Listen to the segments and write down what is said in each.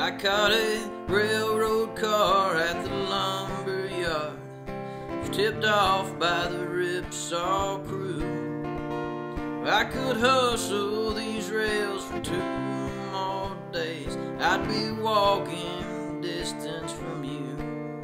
I caught a railroad car at the lumber yard, tipped off by the Ripsaw crew. I could hustle these rails for 2 more days, I'd be walking distance from you.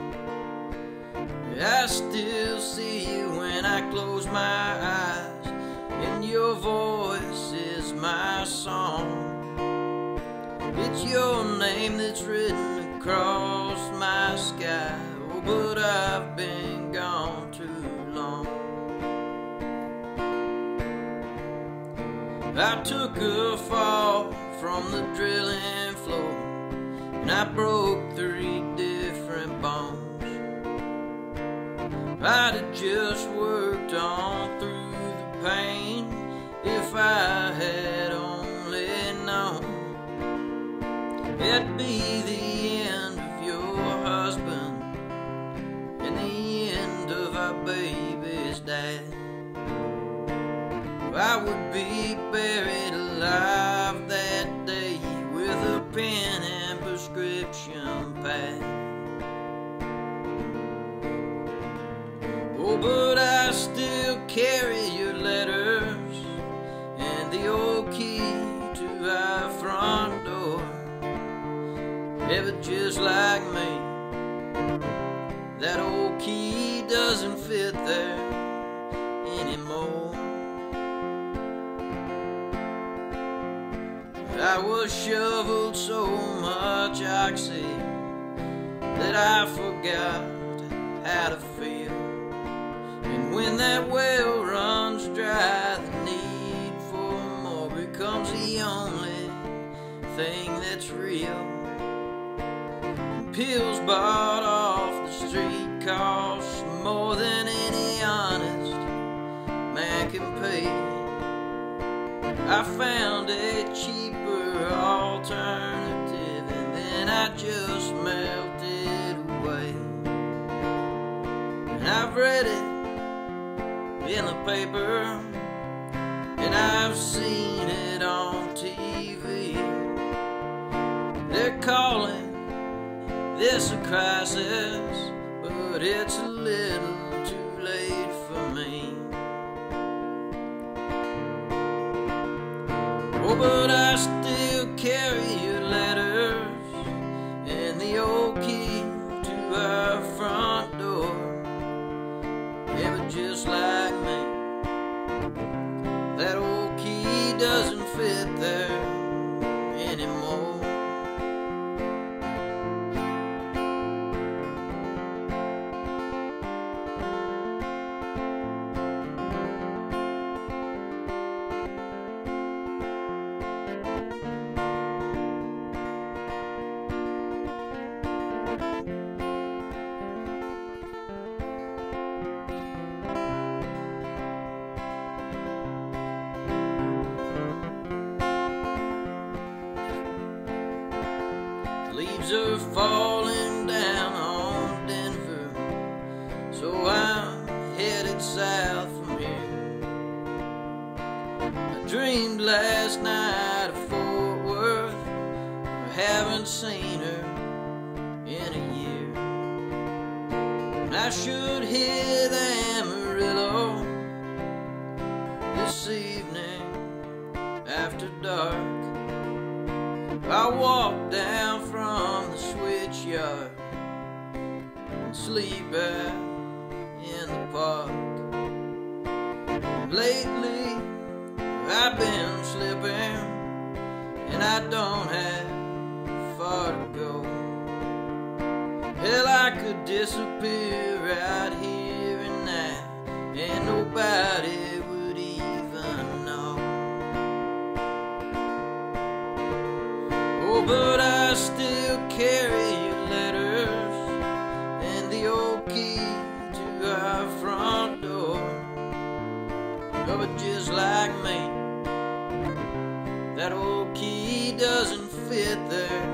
I still see you when I close my eyes, and your voice is my song. It's your name that's written across my sky. Oh, but I've been gone too long. I took a fall from the drilling floor, and I broke 3 different bones. I'd have just worked on through the pain if I had only known. It'd be the end of your husband and the end of our baby's dad. I would be buried alive that day with a pen and prescription pad. Oh, but I still carry your letters and the old key to our front door. Yeah, but just like me, that old key doesn't fit there anymore. I was shoveled so much oxy that I forgot how to feel. And when that well runs dry, the need for more becomes the only thing that's real. Pills bought off the street cost more than any honest man can pay. I found a cheaper alternative, and then I just melted away. And I've read it in the paper, and I've seen it on TV. They're calling this a crisis, but it's a little too late for me. Oh, but I still carry your letters and the old key to our front door. Yeah, but just like me, that old key doesn't fit there anymore. Leaves are falling down on Denver, so I'm headed south from here. I dreamed last night of Fort Worth. I haven't seen her in a year. And I should hit Amarillo this evening after dark. I walk down from the switch yard and sleep out in the park. Lately I've been slipping, and I don't have far to go. Hell, I could disappear right here and now, and nobody would even know. Oh, but I still carry your letters and the old key to our front door. Oh, but just like me, that old key doesn't fit there